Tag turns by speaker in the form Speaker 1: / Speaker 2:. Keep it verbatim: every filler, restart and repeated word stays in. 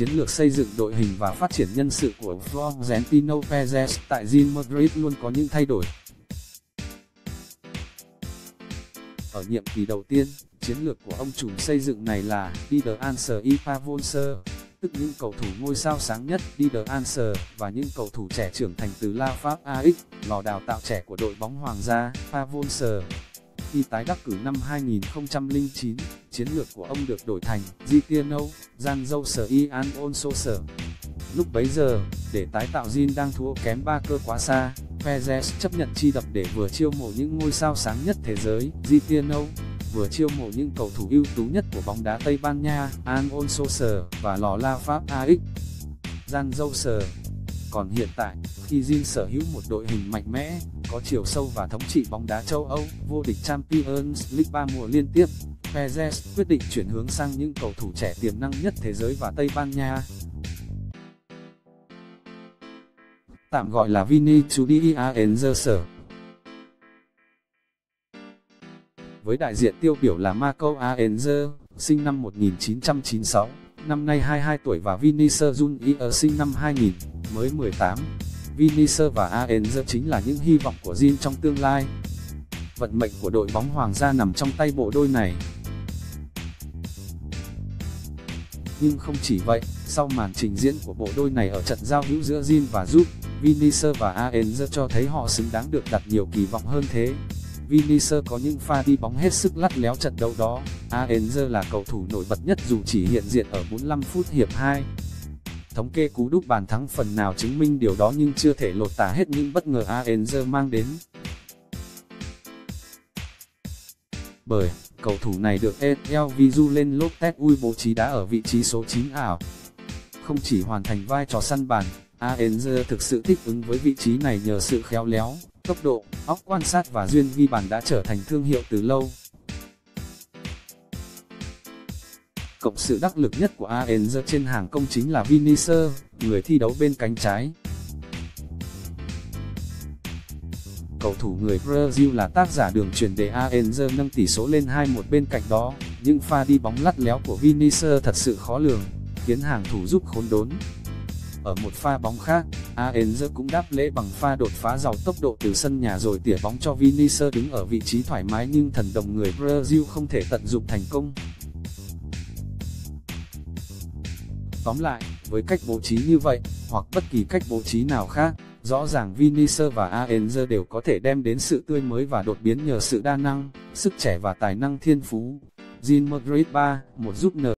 Speaker 1: chiến lược xây dựng đội hình và phát triển nhân sự của Florentino Perez tại Real Madrid luôn có những thay đổi. Ở nhiệm kỳ đầu tiên, chiến lược của ông trùm xây dựng này là đi the answer y Pavonser, tức những cầu thủ ngôi sao sáng nhất đi the answer, và những cầu thủ trẻ trưởng thành từ La Fab a ích, lò đào tạo trẻ của đội bóng Hoàng gia Pavonser. Khi tái đắc cử năm hai nghìn không trăm lẻ chín, chiến lược của ông được đổi thành Zitiano, Janjou Ian Onsoser. Lúc bấy giờ, để tái tạo Real đang thua kém ba cơ quá xa, Perez chấp nhận chi đập để vừa chiêu mộ những ngôi sao sáng nhất thế giới, Zitiano, vừa chiêu mộ những cầu thủ ưu tú nhất của bóng đá Tây Ban Nha, Ian Soser và lò La Fab a ích, Janjou. Còn hiện tại, khi Real sở hữu một đội hình mạnh mẽ, có chiều sâu và thống trị bóng đá châu Âu, vô địch Champions League ba mùa liên tiếp, Perez quyết định chuyển hướng sang những cầu thủ trẻ tiềm năng nhất thế giới và Tây Ban Nha, tạm gọi là Vinicius Junior. Với đại diện tiêu biểu là Marco Asensio, sinh năm một nghìn chín trăm chín mươi sáu, năm nay hai mươi hai tuổi, và Vinicius Junior sinh năm hai nghìn, mới mười tám. Vinicius và Asensio chính là những hy vọng của Real trong tương lai. Vận mệnh của đội bóng Hoàng gia nằm trong tay bộ đôi này. Nhưng không chỉ vậy, sau màn trình diễn của bộ đôi này ở trận giao hữu giữa Real và giúp, Vinicius và Asensio cho thấy họ xứng đáng được đặt nhiều kỳ vọng hơn thế. Vinicius có những pha đi bóng hết sức lắt léo trận đấu đó, Asensio là cầu thủ nổi bật nhất dù chỉ hiện diện ở bốn mươi lăm phút hiệp hai. Thống kê cú đúp bàn thắng phần nào chứng minh điều đó, nhưng chưa thể lột tả hết những bất ngờ Asensio mang đến. Bởi, cầu thủ này được e lờ Visualen Lopez bố trí đá ở vị trí số chín ảo. Không chỉ hoàn thành vai trò săn bàn, Asensio thực sự thích ứng với vị trí này nhờ sự khéo léo, tốc độ, óc quan sát và duyên ghi bàn đã trở thành thương hiệu từ lâu. Cộng sự đắc lực nhất của Asensio trên hàng công chính là Vinicius, người thi đấu bên cánh trái. Cầu thủ người Brazil là tác giả đường chuyền để Asensio nâng tỷ số lên hai một. Bên cạnh đó, những pha đi bóng lắt léo của Vinicius thật sự khó lường, khiến hàng thủ giúp khốn đốn. Ở một pha bóng khác, Asensio cũng đáp lễ bằng pha đột phá giàu tốc độ từ sân nhà rồi tỉa bóng cho Vinicius đứng ở vị trí thoải mái, nhưng thần đồng người Brazil không thể tận dụng thành công. Tóm lại, với cách bố trí như vậy, hoặc bất kỳ cách bố trí nào khác, rõ ràng Vinicius và Asensio đều có thể đem đến sự tươi mới và đột biến nhờ sự đa năng, sức trẻ và tài năng thiên phú. Real Madrid ba một giúp N